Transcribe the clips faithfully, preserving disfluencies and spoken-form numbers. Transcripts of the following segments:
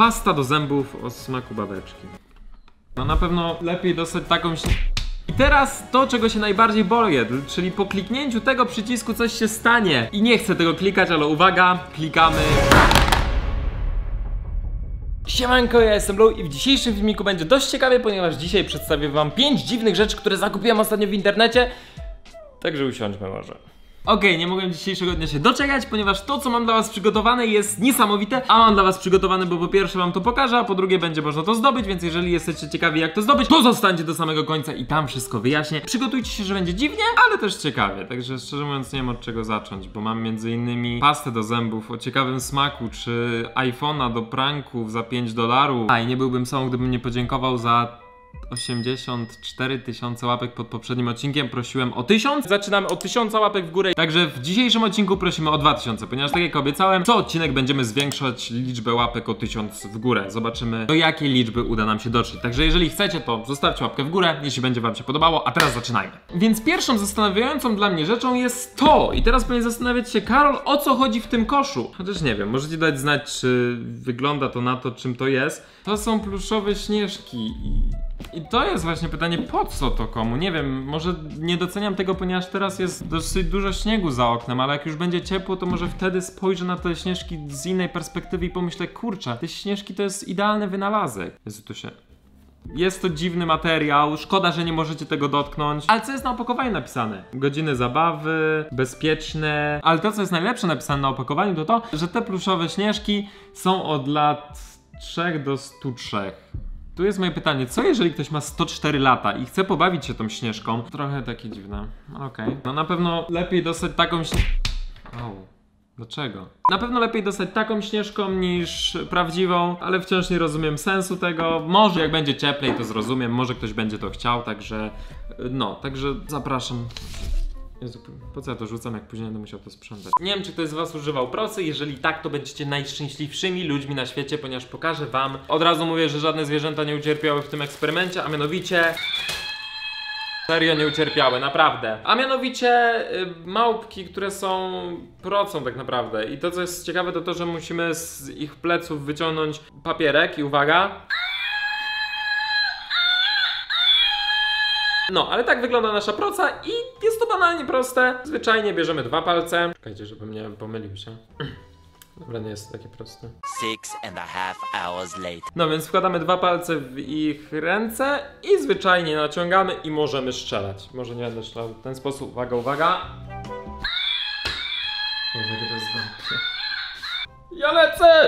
Pasta do zębów o smaku babeczki. No na pewno lepiej dostać taką... I teraz to, czego się najbardziej boję, czyli po kliknięciu tego przycisku coś się stanie. I nie chcę tego klikać, ale uwaga, klikamy. Siemanko, ja jestem Blue i w dzisiejszym filmiku będzie dość ciekawie, ponieważ dzisiaj przedstawię wam pięć dziwnych rzeczy, które zakupiłem ostatnio w internecie. Także usiądźmy może. Okej, okay, nie mogłem dzisiejszego dnia się doczekać, ponieważ to, co mam dla was przygotowane, jest niesamowite. A mam dla was przygotowane, bo po pierwsze wam to pokażę, a po drugie będzie można to zdobyć, więc jeżeli jesteście ciekawi jak to zdobyć, to zostańcie do samego końca i tam wszystko wyjaśnię. Przygotujcie się, że będzie dziwnie, ale też ciekawie. Także szczerze mówiąc nie wiem od czego zacząć, bo mam między innymi pastę do zębów o ciekawym smaku, czy iPhone'a do pranków za pięć dolarów. A i nie byłbym sobą, gdybym nie podziękował za osiemdziesiąt cztery tysiące łapek pod poprzednim odcinkiem. Prosiłem o tysiąc. Zaczynamy od tysiąca łapek w górę. Także w dzisiejszym odcinku prosimy o dwa tysiące, ponieważ tak jak obiecałem, co odcinek będziemy zwiększać liczbę łapek o tysiąc w górę. Zobaczymy, do jakiej liczby uda nam się dotrzeć. Także jeżeli chcecie, to zostawcie łapkę w górę, jeśli będzie wam się podobało. A teraz zaczynajmy. Więc pierwszą zastanawiającą dla mnie rzeczą jest to. I teraz powinien zastanawiać się, Karol, o co chodzi w tym koszu? Chociaż nie wiem, możecie dać znać, czy wygląda to na to, czym to jest. To są pluszowe śnieżki i... I to jest właśnie pytanie, po co to komu? Nie wiem, może nie doceniam tego, ponieważ teraz jest dosyć dużo śniegu za oknem, ale jak już będzie ciepło, to może wtedy spojrzę na te śnieżki z innej perspektywy i pomyślę, kurczę, te śnieżki to jest idealny wynalazek. Jezu, to się... Jest to dziwny materiał, szkoda, że nie możecie tego dotknąć. Ale co jest na opakowaniu napisane? Godziny zabawy, bezpieczne. Ale to, co jest najlepsze napisane na opakowaniu, to to, że te pluszowe śnieżki są od lat trzech do stu trzech. Tu jest moje pytanie, co jeżeli ktoś ma sto cztery lata i chce pobawić się tą śnieżką? Trochę takie dziwne, okej. Okay. No na pewno lepiej dostać taką śnieżką... Au, dlaczego? Na pewno lepiej dostać taką śnieżką niż prawdziwą, ale wciąż nie rozumiem sensu tego. Może jak będzie cieplej to zrozumiem, może ktoś będzie to chciał, także... No, także zapraszam. Jezu, po co ja to rzucam, jak później będę musiał to sprzątać? Nie wiem, czy ktoś z was używał procy. Jeżeli tak, to będziecie najszczęśliwszymi ludźmi na świecie, ponieważ pokażę wam. Od razu mówię, że żadne zwierzęta nie ucierpiały w tym eksperymencie, a mianowicie... Serio nie ucierpiały, naprawdę. A mianowicie y, małpki, które są procą tak naprawdę. I to, co jest ciekawe, to to, że musimy z ich pleców wyciągnąć papierek i uwaga... No, ale tak wygląda nasza proca i jest to banalnie proste. Zwyczajnie bierzemy dwa palce. Czekajcie, żebym nie pomylił się. Dobra, nie jest to takie proste. Six and a half hours later. No więc wkładamy dwa palce w ich ręce i zwyczajnie naciągamy i możemy strzelać. Może nie będę strzelał w ten sposób. Uwaga, uwaga. Boże, jakie to jest złe. Ja lecę!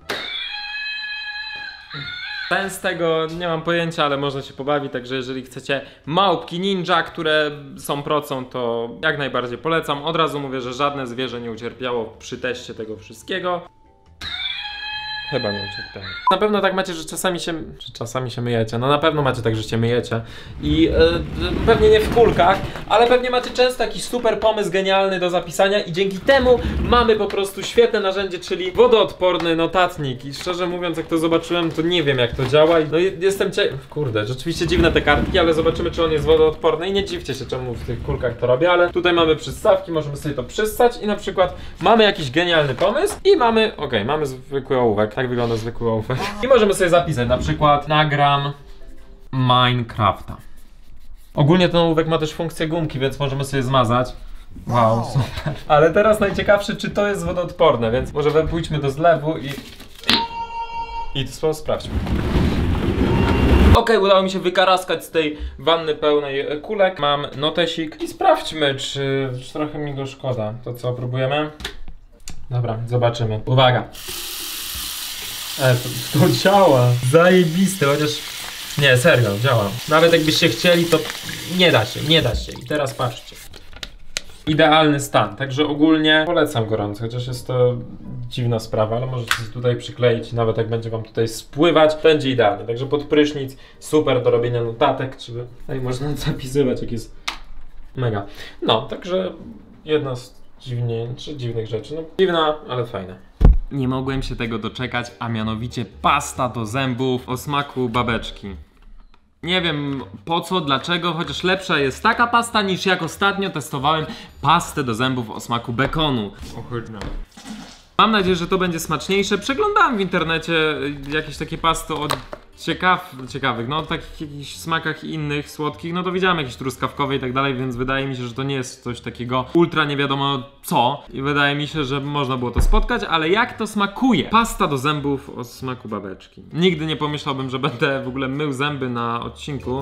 Sens tego nie mam pojęcia, ale można się pobawić, także jeżeli chcecie małpki ninja, które są procą, to jak najbardziej polecam. Od razu mówię, że żadne zwierzę nie ucierpiało przy teście tego wszystkiego. Chyba nie ucierpiało. Na pewno tak macie, że czasami się, że czasami się myjecie. No na pewno macie tak, że się myjecie. I yy, pewnie nie w kulkach, ale pewnie macie często jakiś super pomysł genialny do zapisania i dzięki temu mamy po prostu świetne narzędzie, czyli wodoodporny notatnik. I szczerze mówiąc, jak to zobaczyłem, to nie wiem jak to działa. No jestem ciekaw. Kurde, rzeczywiście dziwne te kartki, ale zobaczymy, czy on jest wodoodporny i nie dziwcie się, czemu w tych kulkach to robię, ale tutaj mamy przystawki, możemy sobie to przystać i na przykład mamy jakiś genialny pomysł i mamy, okej, okay, mamy zwykły ołówek. Tak wygląda zwykły ołówek. I możemy sobie zapisać, na przykład nagram Minecrafta. Ogólnie ten ołówek ma też funkcję gumki, więc możemy sobie zmazać. Wow, super. Ale teraz najciekawsze, czy to jest wodoodporne, więc może pójdźmy do zlewu i... I to sprawdźmy. Okej, okay, udało mi się wykaraskać z tej wanny pełnej kulek. Mam notesik i sprawdźmy, czy, czy trochę mi go szkoda. To co, próbujemy? Dobra, zobaczymy. Uwaga. E, to, to działa. Zajebiste, chociaż... Nie, serio, działa. Nawet jakbyście chcieli, to nie da się, nie da się. I teraz patrzcie. Idealny stan, także ogólnie polecam gorąco, chociaż jest to dziwna sprawa, ale możecie się tutaj przykleić i nawet jak będzie wam tutaj spływać, będzie idealnie. Także pod prysznic, super do robienia notatek, czy tutaj można zapisywać, jak jest mega. No, także jedna z dziwnie, czy dziwnych rzeczy, no dziwna, ale fajna. Nie mogłem się tego doczekać, a mianowicie pasta do zębów o smaku babeczki. Nie wiem po co, dlaczego, chociaż lepsza jest taka pasta niż jak ostatnio testowałem pastę do zębów o smaku bekonu. Ohydne. Mam nadzieję, że to będzie smaczniejsze. Przeglądałem w internecie jakieś takie pasty o ciekaw, ciekawych, no o takich jakichś smakach innych, słodkich, no to widziałem jakieś truskawkowe i tak dalej, więc wydaje mi się, że to nie jest coś takiego ultra nie wiadomo co i wydaje mi się, że można było to spotkać, ale jak to smakuje? Pasta do zębów o smaku babeczki. Nigdy nie pomyślałbym, że będę w ogóle mył zęby na odcinku.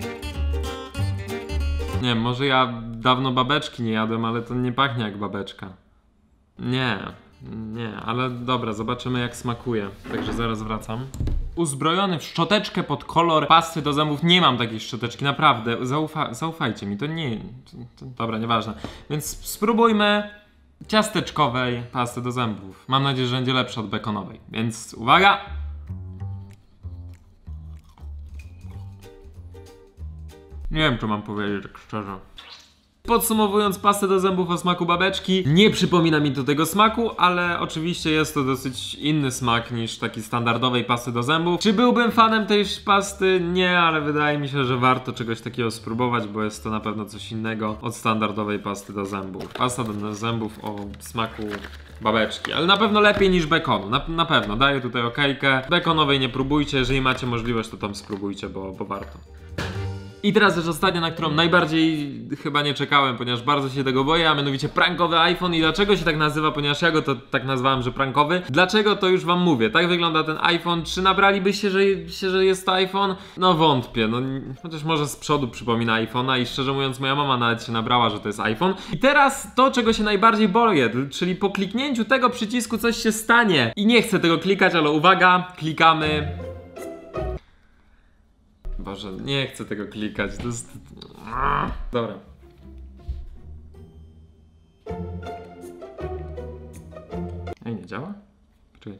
Nie wiem, może ja dawno babeczki nie jadłem, ale to nie pachnie jak babeczka. Nie, nie, ale dobra, zobaczymy jak smakuje. Także zaraz wracam. Uzbrojony w szczoteczkę pod kolor pasty do zębów. Nie mam takiej szczoteczki, naprawdę. Zaufa zaufajcie mi, to nie... To, to, dobra, nieważne. Więc spróbujmy ciasteczkowej pasty do zębów. Mam nadzieję, że będzie lepsza od bekonowej. Więc uwaga! Nie wiem, czy mam powiedzieć tak szczerze. Podsumowując, pastę do zębów o smaku babeczki, nie przypomina mi to tego smaku, ale oczywiście jest to dosyć inny smak niż taki standardowej pasty do zębów. Czy byłbym fanem tej pasty? Nie, ale wydaje mi się, że warto czegoś takiego spróbować, bo jest to na pewno coś innego od standardowej pasty do zębów. Pasta do zębów o smaku babeczki, ale na pewno lepiej niż bekonu, na, na pewno, daję tutaj okejkę. Bekonowej nie próbujcie, jeżeli macie możliwość, to tam spróbujcie, bo, bo warto. I teraz rzecz ostatnia, na którą najbardziej chyba nie czekałem, ponieważ bardzo się tego boję, a mianowicie prankowy iPhone. I dlaczego się tak nazywa? Ponieważ ja go to tak nazwałem, że prankowy. Dlaczego? To już wam mówię. Tak wygląda ten iPhone. Czy nabralibyście, że, się, że jest to iPhone? No wątpię. No, chociaż może z przodu przypomina iPhone'a i szczerze mówiąc moja mama nawet się nabrała, że to jest iPhone. I teraz to, czego się najbardziej boję, czyli po kliknięciu tego przycisku coś się stanie. I nie chcę tego klikać, ale uwaga, klikamy. Boże, nie chcę tego klikać, to jest... Dobra. Ej, nie działa? Poczekaj.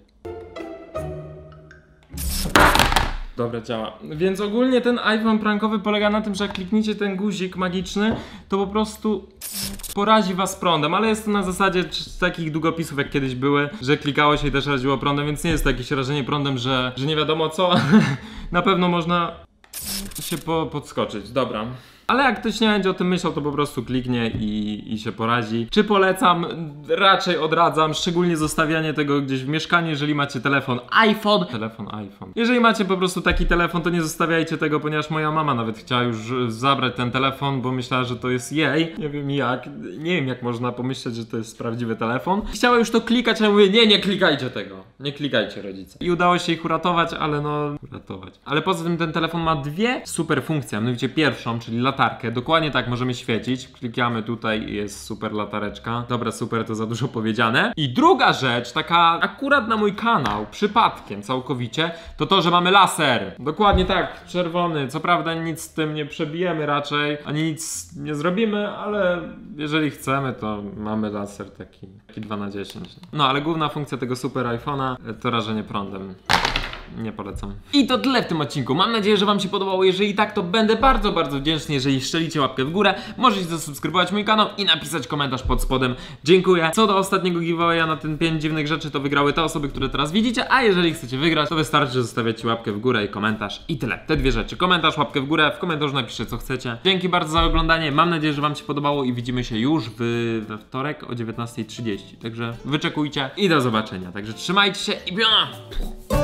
Dobra, działa. Więc ogólnie ten iPhone prankowy polega na tym, że jak klikniecie ten guzik magiczny, to po prostu porazi was prądem, ale jest to na zasadzie takich długopisów jak kiedyś były, że klikało się i też raziło prądem, więc nie jest to jakieś rażenie prądem, że, że nie wiadomo co. Na pewno można się po, podskoczyć, dobra. Ale jak ktoś nie będzie o tym myślał, to po prostu kliknie i, i się porazi. Czy polecam? Raczej odradzam, szczególnie zostawianie tego gdzieś w mieszkaniu, jeżeli macie telefon iPhone. Telefon iPhone. Jeżeli macie po prostu taki telefon, to nie zostawiajcie tego, ponieważ moja mama nawet chciała już zabrać ten telefon, bo myślała, że to jest jej. Nie wiem jak, nie wiem jak można pomyśleć, że to jest prawdziwy telefon. Chciała już to klikać, a ja mówię, nie, nie klikajcie tego. Nie klikajcie, rodzice. I udało się ich uratować, ale no... uratować. Ale poza tym ten telefon ma dwie super funkcje, mianowicie pierwszą, czyli latarkę. Dokładnie tak możemy świecić. Klikamy tutaj i jest super latareczka. Dobra, super, to za dużo powiedziane. I druga rzecz, taka akurat na mój kanał, przypadkiem całkowicie, to to, że mamy laser. Dokładnie tak, czerwony. Co prawda nic z tym nie przebijemy raczej, ani nic nie zrobimy, ale jeżeli chcemy, to mamy laser taki, taki dwa na dziesięć. No, ale główna funkcja tego super iPhone'a to rażenie prądem. Nie polecam. I to tyle w tym odcinku. Mam nadzieję, że wam się podobało. Jeżeli tak, to będę bardzo, bardzo wdzięczny, jeżeli szczelicie łapkę w górę. Możecie zasubskrybować mój kanał i napisać komentarz pod spodem. Dziękuję. Co do ostatniego giveawaya na ten pięć dziwnych rzeczy, to wygrały te osoby, które teraz widzicie. A jeżeli chcecie wygrać, to wystarczy, że zostawiacie łapkę w górę i komentarz. I tyle. Te dwie rzeczy. Komentarz, łapkę w górę. W komentarzu napiszcie, co chcecie. Dzięki bardzo za oglądanie. Mam nadzieję, że wam się podobało i widzimy się już w, we wtorek o dziewiętnastej trzydzieści. Także wyczekujcie i do zobaczenia. Także trzymajcie się i piona!